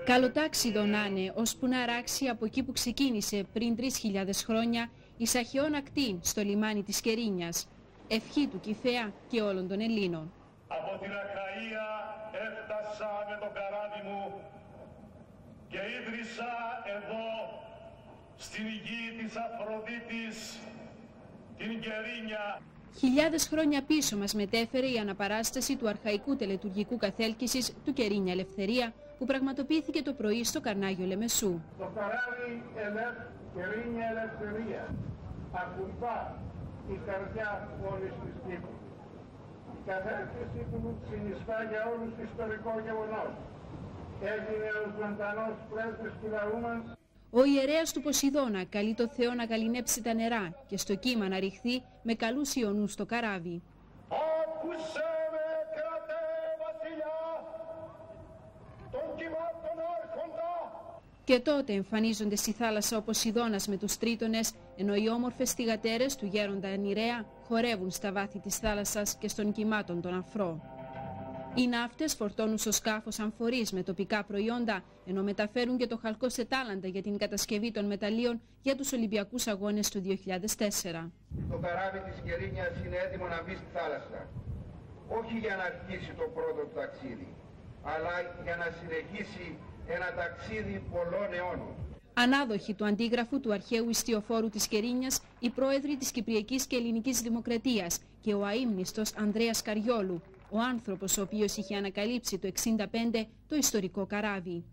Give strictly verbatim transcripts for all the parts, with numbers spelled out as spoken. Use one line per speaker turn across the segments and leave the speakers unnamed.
Καλοτάξιδο να είναι, ώσπου να αράξει από εκεί που ξεκίνησε πριν τρεις χιλιάδες χρόνια η Σαχαιών ακτή στο λιμάνι της Κερίνιας. Ευχή του Κηφαία και όλων των Ελλήνων.
Από την Αχαΐα έφτασα με το καράβι μου και ίδρυσα εδώ στην γη της Αφροδίτης την Κερίνια.
Χιλιάδες χρόνια πίσω μας μετέφερε η αναπαράσταση του αρχαϊκού τελετουργικού καθέλκυσης του Κερίνια Ελευθερία, που πραγματοποιήθηκε το πρωί στο Καρνάγιο Λεμεσού.
Το καράβι Ελεφ, Κερίνια Ελευθερία ακουμπά η καρδιά όλης της Κύπρου. Η καθέλκυση του συνιστά για όλους το ιστορικό γεγονός. Έγινε ο ζωντανός πρέσβης του λαού μας.
Ο ιερέας του Ποσειδώνα καλεί το Θεό να γαληνέψει τα νερά και στο κύμα να ρηχθεί με καλούς ιονούς στο καράβι.
Άκουσε με, κρατέ βασιλιά, των κυμάτων άρχοντα.
Και τότε εμφανίζονται στη θάλασσα ο Ποσειδώνας με τους τρίτονες, ενώ οι όμορφες θυγατέρες του γέροντα Ανηρέα χορεύουν στα βάθη της θάλασσας και στον κυμάτων τον αφρό. Οι ναύτες φορτώνουν στο σκάφος αμφορείς με τοπικά προϊόντα, ενώ μεταφέρουν και το χαλκό σε τάλαντα για την κατασκευή των μεταλλίων για τους Ολυμπιακούς Αγώνες του δύο χιλιάδες τέσσερα.
Το καράβι της Κερίνιας είναι έτοιμο να μπει στη θάλασσα. Όχι για να αρχίσει το πρώτο του ταξίδι, αλλά για να συνεχίσει ένα ταξίδι πολλών αιώνων.
Ανάδοχοι του αντίγραφου του αρχαίου ιστιοφόρου της Κερίνιας, οι πρόεδροι της Κυπριακής και Ελληνικής Δημοκρατίας και ο αείμνηστος Ανδρέας Καριόλου, ο άνθρωπος ο οποίος είχε ανακαλύψει το εξήντα πέντε το ιστορικό καράβι.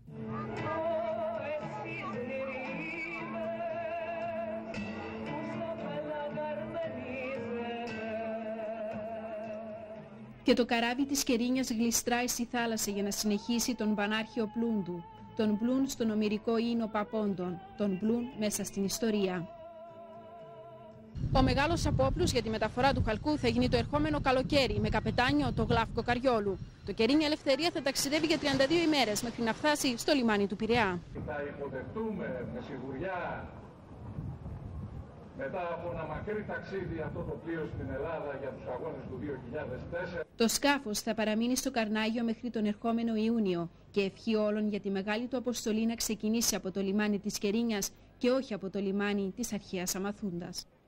Και το καράβι της Κερίνιας γλιστράει στη θάλασσα για να συνεχίσει τον πανάρχαιο πλούν του, τον πλούν στον ομηρικό ίνο Παπόντων, τον πλούν μέσα στην ιστορία. Ο μεγάλος απόπλους για τη μεταφορά του χαλκού θα γίνει το ερχόμενο καλοκαίρι με καπετάνιο το Γλάφκο Καριόλου. Το Κερίνια Ελευθερία θα ταξιδεύει για τριάντα δύο ημέρες μέχρι να φτάσει στο λιμάνι του Πειραιά.
Θα υποδεχτούμε με σιγουριά μετά από ένα μακρύ ταξίδι αυτό το πλοίο στην Ελλάδα για τους αγώνες του δύο χιλιάδες τέσσερα.
Το σκάφος θα παραμείνει στο Καρνάγιο μέχρι τον ερχόμενο Ιούνιο και ευχή όλων για τη μεγάλη του αποστολή να ξεκινήσει από το λιμάνι της Κερίνιας και όχι από το λιμάνι της αρχαίας Αμαθούντας.